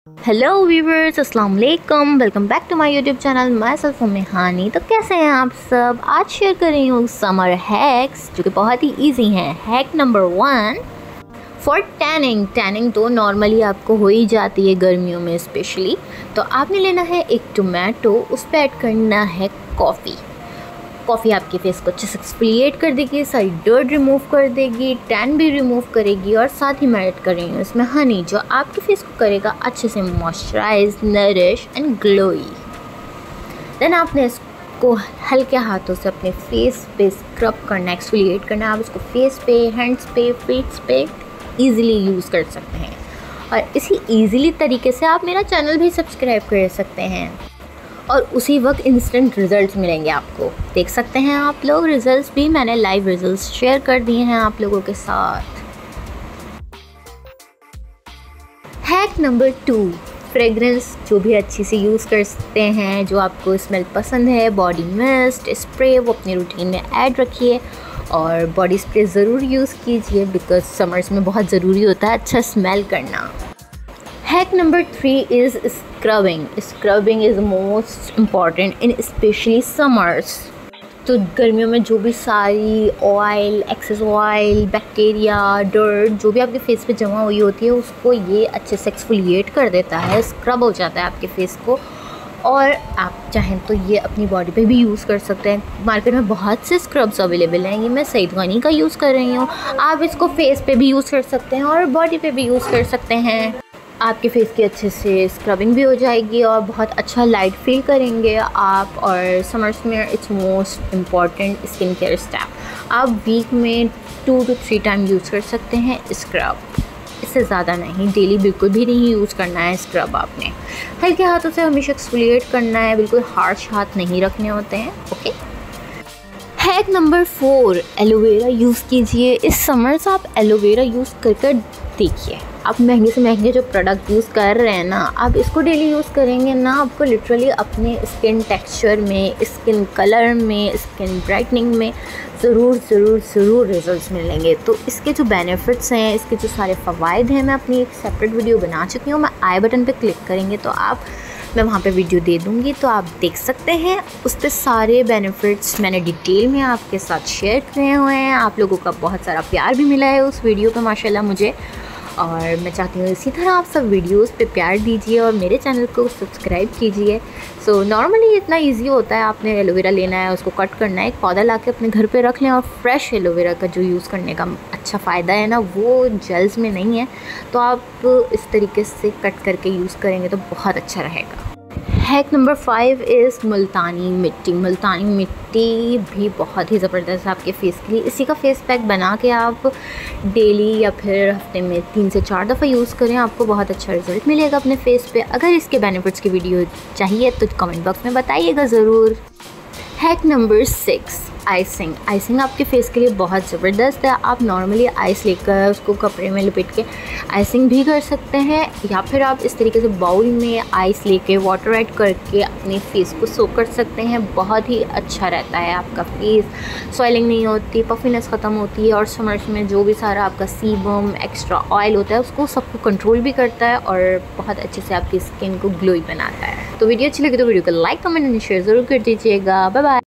Hello viewers, अस्सलाम वालेकुम। Welcome back to my YouTube channel myself Mehani. तो कैसे हैं आप सब? आज शेयर कर रही हूँ समर हैक्स जो कि बहुत ही इजी हैं। Hack number 1 for tanning. Tanning तो नॉर्मली आपको हो ही जाती है गर्मियों में स्पेशली। तो आपने लेना है एक टोमेटो, उस पर ऐड करना है कॉफ़ी। कॉफ़ी आपके फेस को अच्छे से एक्सफोलिएट कर देगी, सारी डर्ट रिमूव कर देगी, टैन भी रिमूव करेगी। और साथ ही मैं ऐड कर रही हूँ इसमें हनी, जो आपके फेस को करेगा अच्छे से moisturise, nourish and glowy. Then आपने इसको हल्के हाथों से अपने फेस पे स्क्रब करना, एक्सफोलिएट करना। आप इसको फेस पे, हैंड्स पे, फीट्स पे ईज़िली यूज़ कर सकते हैं। और इसी ईज़िली तरीके से आप मेरा चैनल भी सब्सक्राइब कर सकते हैं और उसी वक्त इंस्टेंट रिज़ल्ट्स मिलेंगे आपको। देख सकते हैं आप लोग रिज़ल्ट्स भी, मैंने लाइव रिज़ल्ट्स शेयर कर दिए हैं आप लोगों के साथ। हैक नंबर 2 फ्रेगरेंस, जो भी अच्छी से यूज़ कर सकते हैं, जो आपको स्मेल पसंद है। बॉडी मिस्ट, स्प्रे वो अपनी रूटीन में ऐड रखिए और बॉडी स्प्रे ज़रूर यूज़ कीजिए बिकॉज समर्स में बहुत ज़रूरी होता है अच्छा स्मेल करना। Hack number 3 is scrubbing. Scrubbing is most important in specially summers. तो गर्मियों में जो भी सारी oil, excess oil, bacteria, dirt जो भी आपके फेस पे जमा हुई होती है उसको ये अच्छे से एक्सफोलिएट कर देता है, स्क्रब हो जाता है आपके फेस को। और आप चाहें तो ये अपनी बॉडी पे भी यूज़ कर सकते हैं। मार्केट में बहुत से स्क्रब्स अवेलेबल हैं, ये मैं सईद गनी का यूज़ कर रही हूँ। आप इसको फेस पे भी यूज़ कर सकते हैं और बॉडी पे भी यूज़ कर सकते हैं। आपके फेस की अच्छे से स्क्रबिंग भी हो जाएगी और बहुत अच्छा लाइट फील करेंगे आप। और समर्स में it's most important skin care step. आप वीक में 2 to 3 टाइम यूज़ कर सकते हैं स्क्रब, इससे ज़्यादा नहीं। डेली बिल्कुल भी नहीं यूज़ करना है स्क्रब। आपने हल्के हाथों से हमेशा एक्सफोलिएट करना है, बिल्कुल हार्श हाथ नहीं रखने होते हैं। Okay. Hack number 4 aloe vera use कीजिए। इस समर से आप एलोवेरा यूज़ कर देखिए। आप महंगे से महंगे जो प्रोडक्ट यूज़ कर रहे हैं ना, आप इसको डेली यूज़ करेंगे ना, आपको लिटरली अपने स्किन टेक्सचर में, स्किन कलर में, स्किन ब्राइटनिंग में ज़रूर रिजल्ट्स मिलेंगे। तो इसके जो बेनिफिट्स हैं, इसके जो सारे फ़वाइद हैं, मैं अपनी एक सेपरेट वीडियो बना चुकी हूँ। मैं आई बटन पे क्लिक करेंगे तो मैं वहाँ पे वीडियो दे दूँगी, तो आप देख सकते हैं। उस पर सारे बेनिफिट्स मैंने डिटेल में आपके साथ शेयर किए हुए हैं। आप लोगों का बहुत सारा प्यार भी मिला है उस वीडियो पे माशाल्लाह मुझे, और मैं चाहती हूँ इसी तरह आप सब वीडियोस पे प्यार दीजिए और मेरे चैनल को सब्सक्राइब कीजिए। सो नॉर्मली इतना इजी होता है। आपने एलोवेरा लेना है, उसको कट करना है, एक पौधा ला के अपने घर पे रख लें। और फ्रेश एलोवेरा का जो यूज़ करने का अच्छा फ़ायदा है ना, वो जेल्स में नहीं है। तो आप इस तरीके से कट करके यूज़ करेंगे तो बहुत अच्छा रहेगा। हैक नंबर 5 इज़ मुल्तानी मिट्टी। मुल्तानी मिट्टी भी बहुत ही ज़बरदस्त है आपके फेस के लिए। इसी का फेस पैक बना के आप डेली या फिर हफ्ते में 3 से 4 दफ़ा यूज़ करें, आपको बहुत अच्छा रिज़ल्ट मिलेगा अपने फेस पे। अगर इसके बेनिफिट्स की वीडियो चाहिए तो कमेंट बॉक्स में बताइएगा ज़रूर। Hack number 6 icing. आइसिंग आपके फेस के लिए बहुत ज़बरदस्त है। आप नॉर्मली आइस लेकर उसको कपड़े में लपेट के आइसिंग भी कर सकते हैं, या फिर आप इस तरीके से बाउल में आइस लेके वाटर ऐड करके अपने फेस को सोक कर सकते हैं। बहुत ही अच्छा रहता है आपका फेस, स्वेलिंग नहीं होती, पफिनेस ख़त्म होती है। और समर्स में जो भी सारा आपका सीबम, एक्स्ट्रा ऑयल होता है, उसको सबको कंट्रोल भी करता है और बहुत अच्छे से आपकी स्किन को ग्लोई बनाता है। तो वीडियो अच्छी लगी तो वीडियो को लाइक, कमेंट एंड शेयर ज़रूर कर दीजिएगा। Bye bye.